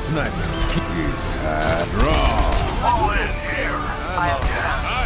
Sniper. It's draw. All in here. I am down.